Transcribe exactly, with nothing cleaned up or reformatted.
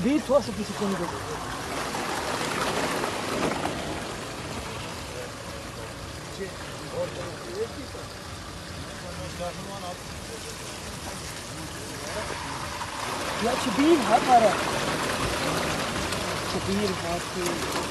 Bir tuhaf bir şey konu dedi. Ya çibir ha para. Çibir ha.